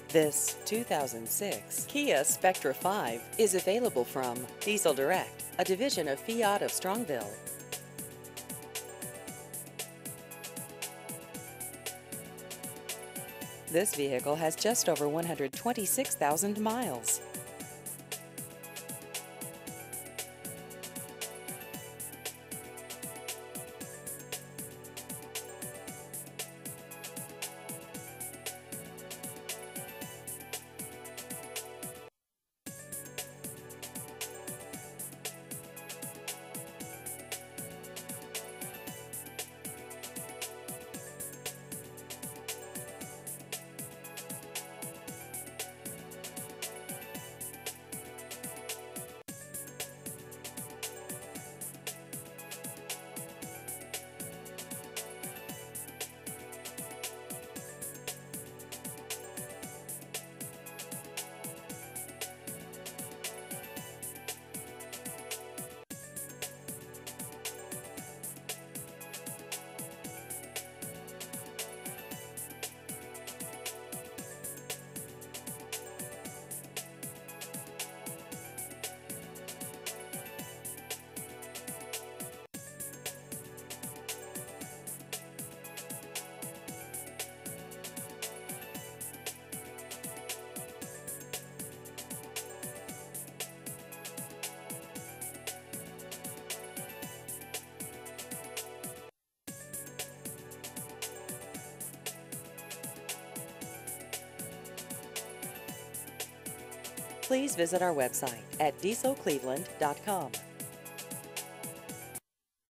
This 2006 Kia Spectra 5 is available from Diesel Direct, a division of Fiat of Strongville. This vehicle has just over 126,000 miles. Please visit our website at dieselcleveland.com.